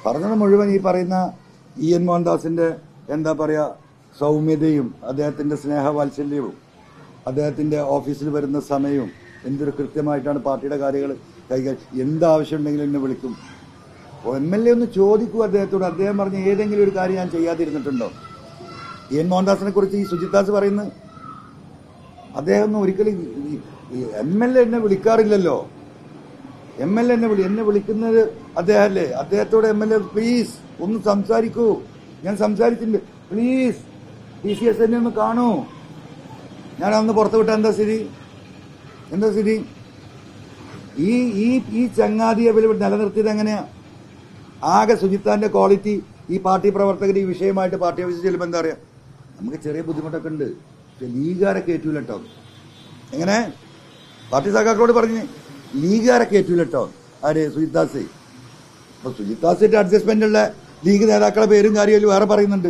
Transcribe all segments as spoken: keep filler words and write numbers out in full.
പറഞ്ഞത് മുഴുവൻ ഈ പറയുന്ന ഇ എൻ മോഹൻദാസിന്റെ എന്താ പറയാ സൗമ്യതയും അദ്ദേഹത്തിന്റെ സ്നേഹവാത്സല്യവും അദ്ദേഹത്തിന്റെ ഓഫീസിൽ വരുന്ന സമയവും എന്തൊരു കൃത്യമായിട്ടാണ് പാർട്ടിയുടെ കാര്യങ്ങൾ കൈകാര്യം. എന്താവശ്യം ഉണ്ടെങ്കിലും എന്നെ വിളിക്കും. എം എൽ എ ഒന്ന് ചോദിക്കൂ അദ്ദേഹത്തോട്. അദ്ദേഹം പറഞ്ഞ ഏതെങ്കിലും ഒരു കാര്യം ഞാൻ ചെയ്യാതിരുന്നിട്ടുണ്ടോ? ഇ എൻ മോഹൻദാസിനെ കുറിച്ച് ഈ സുജിത് ദാസ് പറയുന്നത് അദ്ദേഹം ഒന്നും ഒരിക്കലും എം എൽ എ എന്നെ വിളിക്കാറില്ലല്ലോ. എം എൽ എ എന്നെ വിളി എന്നെ വിളിക്കുന്നത് അദ്ദേഹമല്ലേ. അദ്ദേഹത്തോട് എം എൽ എ പ്ലീസ് ഒന്ന് സംസാരിക്കൂ, ഞാൻ സംസാരിച്ചിട്ടുണ്ട്, പ്ലീസ് ടി സി എസ് എന്നെ ഒന്ന് കാണൂ, ഞാൻ അന്ന് പുറത്തു വിട്ട എന്താ സ്ഥിതി എന്താ സ്ഥിതി ഈ ഈ ഈ ചങ്ങാതിയെ നിലനിർത്തിയത് എങ്ങനെയാ? ആകെ സുജിത്താന്റെ ക്വാളിറ്റി ഈ പാർട്ടി പ്രവർത്തകർ ഈ വിഷയമായിട്ട് പാർട്ടി ഓഫീസിൽ ചെല്ലുമ്പോൾ എന്താ പറയാ, നമുക്ക് ചെറിയ ബുദ്ധിമുട്ടൊക്കെ ഉണ്ട്, പക്ഷെ ലീഗുകാരെ കയറ്റൂല കേട്ടോ. എങ്ങനെ പാർട്ടി സഖാക്കളോട് പറഞ്ഞ് ലീഗുകാരെ കയറ്റൂല കേട്ടോ. ആര്? സുജിത് ദാസ്. അപ്പൊ സുജിത് ദാസിന്റെ അഡ്ജസ്റ്റ്മെന്റ് ഉള്ള ലീഗ് നേതാക്കളെ പേരും കാര്യമല്ലോ വേറെ പറയുന്നുണ്ട്.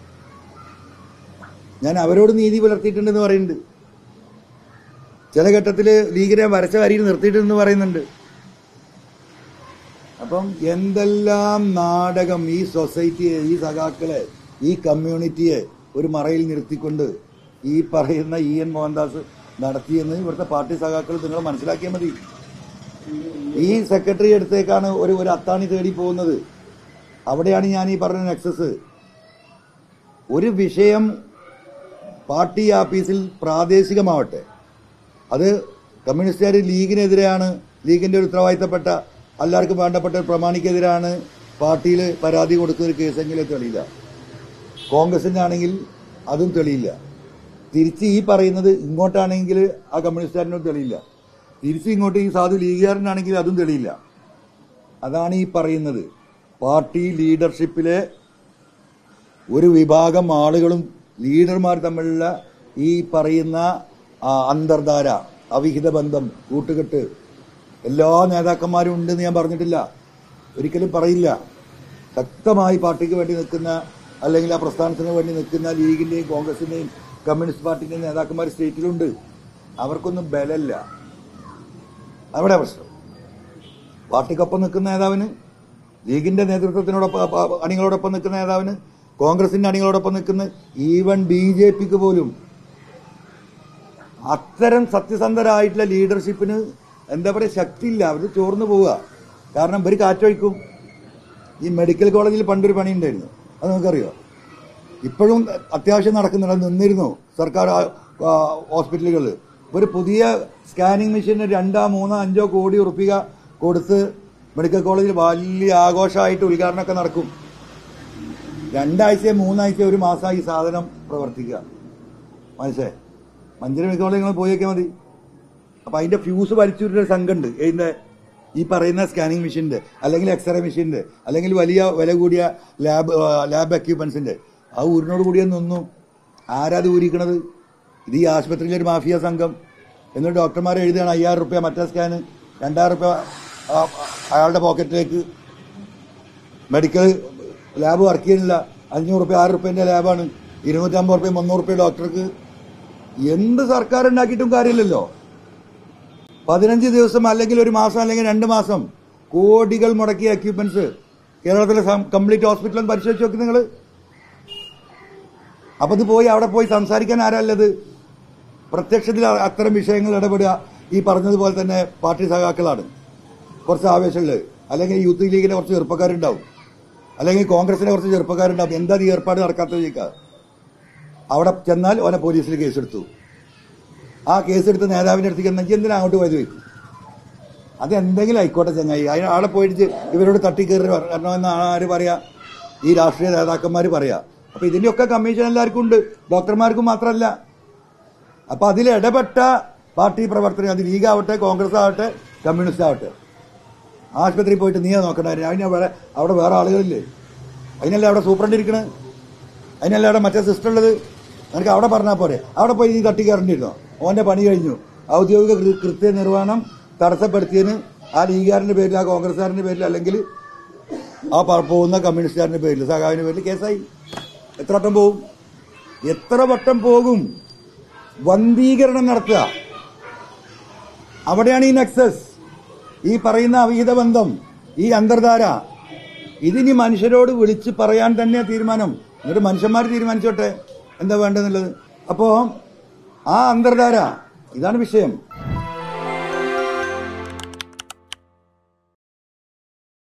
ഞാൻ അവരോട് നീതി പുലർത്തിയിട്ടുണ്ടെന്ന് പറയുന്നുണ്ട്. ചില ഘട്ടത്തില് ലീഗിനെ വരച്ച വരിയിൽ നിർത്തിയിട്ടുണ്ടെന്ന് പറയുന്നുണ്ട്. അപ്പം എന്തെല്ലാം നാടകം ഈ സൊസൈറ്റിയെ, ഈ സഖാക്കളെ, ഈ കമ്മ്യൂണിറ്റിയെ ഒരു മറയിൽ നിർത്തിക്കൊണ്ട് ഈ പറയുന്ന ഇ എൻ മോഹൻദാസ് നടത്തിയെന്ന് ഇവിടുത്തെ പാർട്ടി സഖാക്കൾ നിങ്ങൾ മനസ്സിലാക്കിയാൽ മതി. ഈ സെക്രട്ടറി അടുത്തേക്കാണ് ഒരു ഒരു അത്താണി തേടി പോകുന്നത്. അവിടെയാണ് ഞാൻ ഈ പറഞ്ഞ നെക്സസ്. ഒരു വിഷയം പാർട്ടി ആഫീസിൽ പ്രാദേശികമാവട്ടെ, അത് കമ്മ്യൂണിസ്റ്റുകാർ ലീഗിനെതിരെയാണ്, ലീഗിന്റെ ഒരു ഉത്തരവാദിത്തപ്പെട്ട എല്ലാവർക്കും വേണ്ടപ്പെട്ട പ്രമാണിക്കെതിരാണ് പാർട്ടിയിൽ പരാതി കൊടുക്കുന്ന കേസെങ്കിലും തെളിയില്ല. കോൺഗ്രസിന്റെ ആണെങ്കിൽ അതും തെളിയില്ല. തിരിച്ച് ഈ പറയുന്നത് ഇങ്ങോട്ടാണെങ്കിൽ ആ കമ്മ്യൂണിസ്റ്റുകാരനും തെളിയില്ല. തിരിച്ച് ഇങ്ങോട്ട് ഈ സാധു ലീഗുകാരനാണെങ്കിൽ അതും തെളിയില്ല. അതാണ് ഈ പറയുന്നത്. പാർട്ടി ലീഡർഷിപ്പിലെ ഒരു വിഭാഗം ആളുകളും ലീഡർമാർ തമ്മിലുള്ള ഈ പറയുന്ന അന്തർധാര, അവിഹിത ബന്ധം, കൂട്ടുകെട്ട് എല്ലാ നേതാക്കന്മാരും ഉണ്ടെന്ന് ഞാൻ പറഞ്ഞിട്ടില്ല, ഒരിക്കലും പറയില്ല. ശക്തമായി പാർട്ടിക്ക് വേണ്ടി നിൽക്കുന്ന അല്ലെങ്കിൽ ആ പ്രസ്ഥാനത്തിന് വേണ്ടി നിൽക്കുന്ന ലീഗിന്റെയും കോൺഗ്രസിന്റെയും കമ്മ്യൂണിസ്റ്റ് പാർട്ടിന്റെയും നേതാക്കന്മാർ സ്റ്റേറ്റിലുണ്ട്. അവർക്കൊന്നും ബലമില്ല. അവിടെ പ്രശ്നം. പാർട്ടിക്കൊപ്പം നിൽക്കുന്ന നേതാവിന്, ലീഗിന്റെ നേതൃത്വത്തിനോടൊപ്പം അണികളോടൊപ്പം നിൽക്കുന്ന നേതാവിന്, കോൺഗ്രസിന്റെ അണികളോടൊപ്പം നിൽക്കുന്ന ഈവൻ ബി ജെ പിക്ക് പോലും അത്തരം സത്യസന്ധരായിട്ടുള്ള ലീഡർഷിപ്പിന് എന്താ പറയുക ശക്തിയില്ല. അവർ ചോർന്നു പോവുക. കാരണം ഇവർ കാറ്റൊഴിക്കും. ഈ മെഡിക്കൽ കോളേജിൽ പണ്ടൊരു പണി ഉണ്ടായിരുന്നു, അത് നമുക്കറിയോ? ഇപ്പോഴും അത്യാവശ്യം നടക്കുന്നുണ്ട്, നിന്നിരുന്നു സർക്കാർ ഹോസ്പിറ്റലുകളിൽ. ഒരു പുതിയ സ്കാനിങ് മെഷീന് രണ്ടോ മൂന്നോ അഞ്ചോ കോടി ഉറുപ്പിക കൊടുത്ത് മെഡിക്കൽ കോളേജിൽ വലിയ ആഘോഷമായിട്ട് ഉദ്ഘാടനമൊക്കെ നടക്കും. രണ്ടാഴ്ച മൂന്നാഴ്ച ഒരു മാസമായി ഈ സാധനം പ്രവർത്തിക്കുക. മനസ്സിലായി? മഞ്ചേരി മെഡിക്കൽ കോളേജ് നിങ്ങൾ പോയി നോക്കിയാൽ മതി. അപ്പൊ അതിന്റെ ഫ്യൂസ് വലിച്ചൂരിന്റെ സംഘമുണ്ട്. ഇതിന്റെ ഈ പറയുന്ന സ്കാനിങ് മെഷീന്റെ അല്ലെങ്കിൽ എക്സ്റേ മെഷീന്റെ അല്ലെങ്കിൽ വലിയ വില കൂടിയ ലാബ് ലാബ് എക്യുപ്മെന്റ്സിന്റെ ആ ഊരിനോട് കൂടിയ നിന്നു. ആരാത് ഊരിക്കണത്? ഇത് ഈ ആശുപത്രിയിലെ ഒരു മാഫിയ സംഘം. എന്നിട്ട് ഡോക്ടർമാർ എഴുതുകയാണ് അയ്യായിരം റുപ്യ മറ്റേ സ്കാന്, രണ്ടായിരം റുപ്യ അയാളുടെ പോക്കറ്റിലേക്ക്. മെഡിക്കൽ ലാബ് വർക്ക് ചെയ്യുന്നില്ല, അഞ്ഞൂറ് റുപ്യ ആറ് റുപ്യന്റെ ലാബാണ്, ഇരുന്നൂറ്റമ്പത് റുപ്യ മുന്നൂറ് റുപ്യ ഡോക്ടർക്ക്. എന്ത് സർക്കാർ ഉണ്ടാക്കിയിട്ടും കാര്യമില്ലല്ലോ. പതിനഞ്ച് ദിവസം അല്ലെങ്കിൽ ഒരു മാസം അല്ലെങ്കിൽ രണ്ട് മാസം കോടികൾ മുടക്കിയ എക്യുപ്മെന്റ്സ് കേരളത്തിലെ കംപ്ലീറ്റ് ഹോസ്പിറ്റലിൽ പരിശോധിച്ച് നോക്കി നിങ്ങൾ. അപ്പൊ ഇത് പോയി അവിടെ പോയി സംസാരിക്കാൻ ആരല്ലത്? പ്രത്യക്ഷത്തിൽ അത്തരം വിഷയങ്ങൾ ഇടപെടുക ഈ പറഞ്ഞതുപോലെ തന്നെ പാർട്ടി സഖാക്കളാണ്. കുറച്ച് ആവേശമുള്ളത്, അല്ലെങ്കിൽ യൂത്ത് ലീഗിന്റെ കുറച്ച് ചെറുപ്പക്കാരുണ്ടാവും, അല്ലെങ്കിൽ കോൺഗ്രസിന്റെ കുറച്ച് ചെറുപ്പക്കാരുണ്ടാവും. എന്താ ഈ ഏർപ്പാട് നടക്കാത്തത് ചോദിക്കുക. അവിടെ ചെന്നാൽ ഓനെ പോലീസിൽ കേസെടുത്തു. ആ കേസെടുത്ത് നേതാവിന്റെ അടുത്തേക്ക് എന്നാൽ എന്തിനാ അങ്ങോട്ട് പോയത് വയ്ക്കും. അത് എന്തെങ്കിലും ആയിക്കോട്ടെ ചങ്ങായി, അതിന് ആളെ പോയിട്ട് ഇവരോട് തട്ടിക്കയറി വരണമെന്ന് ആര് പറയാ? ഈ രാഷ്ട്രീയ നേതാക്കന്മാർ പറയാ. അപ്പൊ ഇതിന്റെയൊക്കെ കമ്മീഷൻ എല്ലാവർക്കും ഉണ്ട്, ഡോക്ടർമാർക്കും മാത്രമല്ല. അപ്പൊ അതിൽ ഇടപെട്ട പാർട്ടി പ്രവർത്തനം, അത് ലീഗാവട്ടെ കോൺഗ്രസ് ആവട്ടെ കമ്മ്യൂണിസ്റ്റ് ആവട്ടെ, ആശുപത്രിയിൽ പോയിട്ട് നീയാ നോക്കണ്ടായിരുന്നു. അതിന് വേറെ അവിടെ വേറെ ആളുകളില്ലേ? അതിനല്ലേ അവിടെ സൂപ്രണ്ട് ഇരിക്കണത്? അതിനല്ലേ അവിടെ മറ്റേ സിസ്റ്റർ ഉള്ളത്? നിനക്ക് അവിടെ പറഞ്ഞാൽ പോരെ? അവിടെ പോയി നീ തട്ടിക്കയറേണ്ടിയിരുന്നോ? ഓന്റെ പണി കഴിഞ്ഞു. ഔദ്യോഗിക കൃത്യ നിർവഹണം തടസ്സപ്പെടുത്തിയതിന് ആ ലീഗുകാരന്റെ പേരിൽ, ആ കോൺഗ്രസ്സുകാരന്റെ പേരിൽ, അല്ലെങ്കിൽ ആ പോകുന്ന കമ്മ്യൂണിസ്റ്റുകാരന്റെ പേരിൽ, സഖാവിന്റെ പേരിൽ കേസായി. എത്ര വട്ടം പോകും? എത്ര വട്ടം പോകും? വന്ധീകരണം നടത്തുക. അവിടെയാണ് ഈ നെക്സസ്, ഈ പറയുന്ന അവിഹിത ബന്ധം, ഈ അന്തർധാര. ഇതിനി മനുഷ്യരോട് വിളിച്ച് പറയാൻ തന്നെ തീരുമാനം. എന്നിട്ട് മനുഷ്യന്മാർ തീരുമാനിച്ചോട്ടെ എന്താ വേണ്ടെന്നുള്ളത്. അപ്പോ ആ അന്തർധാര ഇതാണ് വിഷയം.